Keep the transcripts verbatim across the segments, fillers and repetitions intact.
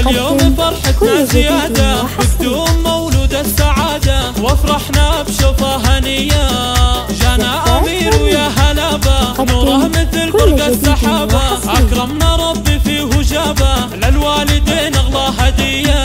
واليوم فرحتنا زيادة بدون مولود السعادة وافرحنا بشوفة هنية جانا أمير ويا هلابة نوره مثل برق السحابة أكرمنا ربي فيه جابة للوالدين أغلى هدية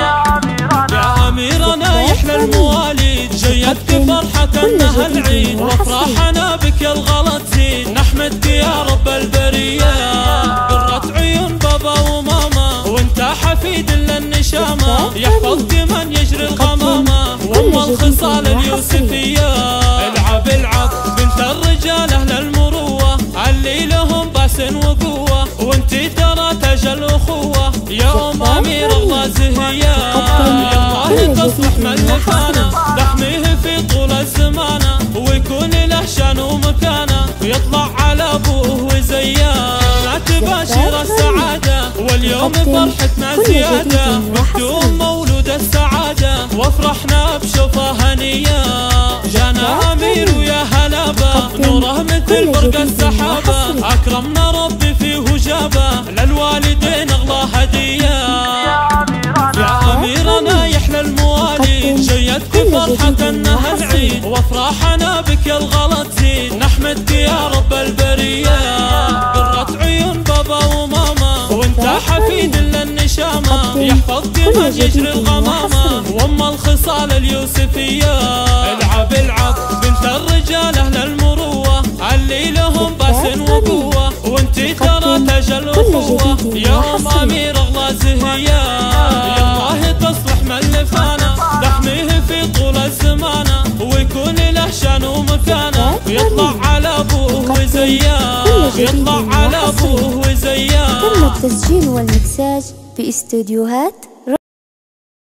يا أميرنا يحلى المواليد جيتك فرحة أنها العيد وافراحنا بك يا الغلط زين نحمدك يا رب البرية قرة عيون بابا وماما وانت حفيد للنشامة يحفظك من يجري الغمامة وام الخصال اليوسفية العب العب بنت الرجال أهل المروة اللي لهم بأس وقوة وانتي ترى تاج الأخوة يا أم أمير الله زهية يا الله تصلح ملفانا تحميه في طول الزمانة ويكون له شان ومكانة ويطلع على أبوه وزيان لا تباشر السعادة واليوم فرحتنا زيادة بدون مولود السعادة وافرحنا بشوفة هنية جانا أمير ويا هلابة نوره مثل برق السحابة أكرمنا ربي فيه جابة للوالدين أغلى هدية يا أميرنا يحلى المواليد جيتك فرحة أنها العيد وافراحنا بك يا الغلط زين نحمدك يا رب البرية قرة عيون بابا وماما وانت حفيد للنشامة يحفظك من يجري الغمامة وام الخصال اليوسفية العب العب بنت الرجال أهل المروة اللي لهم بأس وقوة وانتي ترى تاج الأخوة يا أم أمير الله زهية يا الله تصلح ملفانا تحميه في طول الزمانة ويكون له شان ومكانة ويطلع على أبوه وزيان ويطلع على أبوه وزيان. تم التسجيل والمكساج في استديوهات